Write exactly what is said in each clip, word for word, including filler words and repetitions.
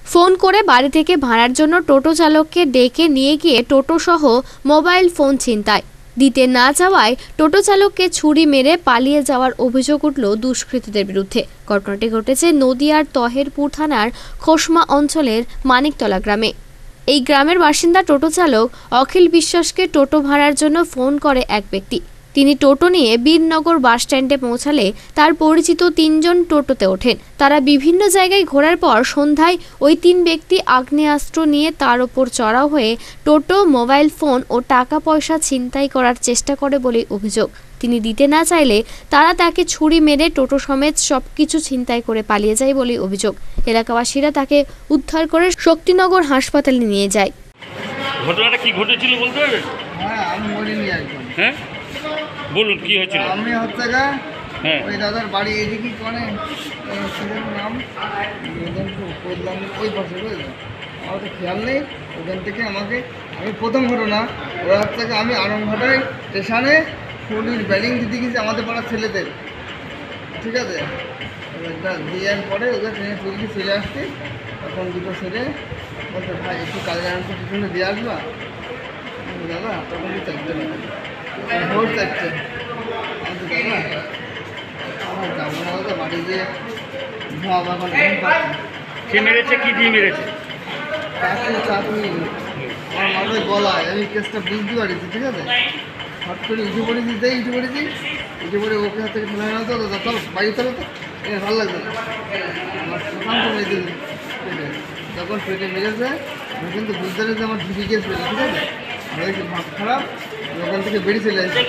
Phone করে বাড়ি থেকে ভাড়ার জন্য টোটো চালককে ডেকে নিয়ে গিয়ে টোটো সহ মোবাইল ফোন ছিনতাই দিতে না যাওয়ায় টোটো চালককে ছুরি মেরে পালিয়ে যাওয়ার অভিযোগ উঠল দুষ্কৃতীদের বিরুদ্ধে। ঘটনাটি ঘটেছে নদিয়ার তহেরপুর থানার খোসমা অঞ্চলের মানিকতলা গ্রামে। এই গ্রামের বাসিন্দা টোটো চালক অখিল বিশ্বাসকে টোটো ভাড়ার জন্য ফোন করে এক ব্যক্তি। তিনি টোটো নিয়ে বীরনগর বাস স্ট্যান্ডে পৌঁছালে তার পরিচিত তিনজন টোটোতে ওঠেন। তারা বিভিন্ন জায়গায় ঘোরার পর সন্ধ্যায় ওই তিন ব্যক্তি আগ্নেয়াস্ত্র নিয়ে তার ওপর চড়াও হয়ে টোটো, মোবাইল ফোন ও টাকা পয়সা ছিনতাই করার চেষ্টা করে বলে অভিযোগ। তিনি দিতে না চাইলে তারা তাকে ছুরি মেরে টোটো সমেত সবকিছু ছিনতাই করে পালিয়ে যায় বলে অভিযোগ। এলাকাবাসীরা তাকে উদ্ধার করে শক্তিনগর হাসপাতালে নিয়ে যায়। ঘটনাটা কি ঘটেছিল বলতে পারবেন? হ্যাঁ, আমি মরিনি একদম। হ্যাঁ বলুন কি হয়েছিল? আমি হচ্ছে গা হ্যাঁ ওই দাদার বাড়ি এদিকে কোনে ছেলের নাম করলাম ওই পাশে বুঝলেন, আমার তো খেয়াল নেই। ওখান থেকে আমাকে আমি প্রথম ঘটনা ওরা হচ্ছে আমি আনন্দঘাটায় স্টেশনে পুলিশ ব্যালিং দিতে গেছি আমাদের পাড়ার ছেলেদের, ঠিক আছে। দেওয়ার পরে ওদের ট্রেনে পুলিশ চলে আসছে, তখন দুটো ছেলে বলতে ভাই একটু কাজে আনতে পিছনে দিয়ে আসবা দাদা, তখন চারটে না ভোর চারটে আমি দাদা আমার যাবো না দাদা, বাড়ি গিয়ে আবার ঘুম পাচ্ছি। কে মেরেছে, কি দিয়ে মেরেছে? চাকরি চাকরি আমার মাথায় গলায়, আমি কেসটা বুঝতে পারিছি, ঠিক আছে। হট করে উঠে পড়েছি, যাই উঠে পড়েছি, উঠে পড়ে ওকে হাত থেকে ফেলে না তো দাদা চল বাড়ি চলো তো, এ ভালো লাগবে না আমার প্রশান্ত মেয়েছে পেটে, যখন পেটে মেরেছে আমি কিন্তু বুঝতে পেরেছি আমার ঢুকে গিয়েছিল, ঠিক আছে। হয়েছে ভাত খারাপ, ওখান থেকে বেরিয়ে চলে আসছে।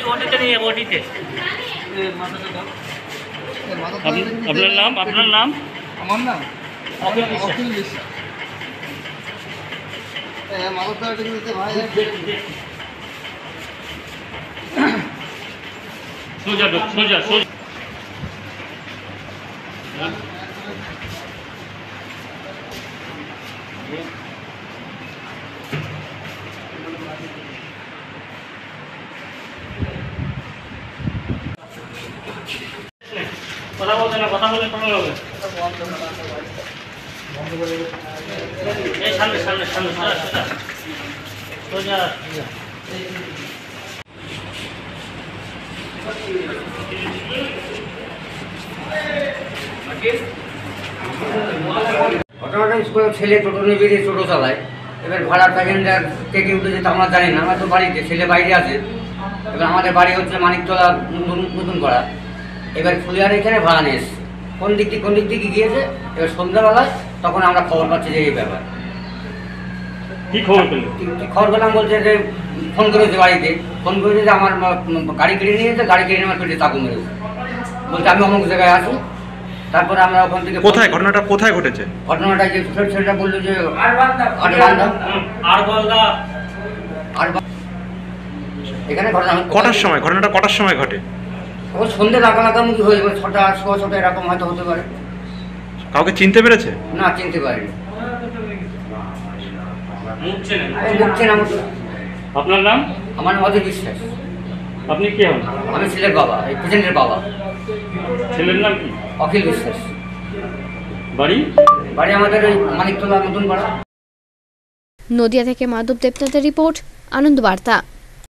আপনার নাম? আপনার নাম? আমার নাম অখিল বিশ্বাস। হ্যাঁ মাথাটা দিতে ভাই সোজা সোজা সোজা কথা বলছে না, কথা বলে প্রবলেম হবে। এই সামনে সামনে সামনে সোজা সোজা সোজা ঘটনাটা স্কুলে ছেলে টোটো নিয়ে বেরিয়ে টোটো চালায়, এবার ভাড়া প্যাসেঞ্জার থেকে উঠে যেতে আমরা জানি না, আমরা তো বাড়িতে, ছেলে বাইরে আছে। এবার আমাদের বাড়ি হচ্ছে মানিকতলা নতুন নতুন পাড়া। এবার ফুলিয়ার এখানে ভাড়া নিয়ে এসছে, কোন দিক থেকে কোন দিক থেকে গিয়েছে। এবার সন্ধ্যাবেলায় তখন আমরা খবর পাচ্ছি যে এই ব্যাপার। কি খবর পেল? খবর পেলাম বলছে যে ফোন করেছে বাড়িতে, ফোন করেছে যে আমার গাড়ি কিনে নিয়েছে, গাড়ি কিনে আমার পেটে চাকু মেরেছে, বলছে আমি অমুক জায়গায় আছি। তারপরে আমরা ওখান থেকে কোথায় ঘটনাটা কোথায় ঘটেছে? ঘটনাটা যে ছেলেটা বললো যে এখানে ঘটনা কটার সময় ঘটনাটা কটার সময় ঘটে? ও সন্ধ্যে লাগা লাগামুখি হয়ে যাবে, ছটা সোয়া ছটা এরকম হয়তো হতে পারে। কাউকে চিনতে পেরেছে? না চিনতে পারিনি। মুখ চেনেন? মুখ চেনা মতো। আপনার নাম? আমার নাম অজয় বিশ্বাস। আপনি কে হন? আমি ছেলের বাবা, এই পেশেন্টের বাবা। ছেলের নাম কি? অখিল বিশ্বাস। বাড়ি? বাড়ি আমাদের ওই মানিকতলা নতুন পাড়া। নদিয়া থেকে মাধব দেবনাথের রিপোর্ট, আনন্দ বার্তা।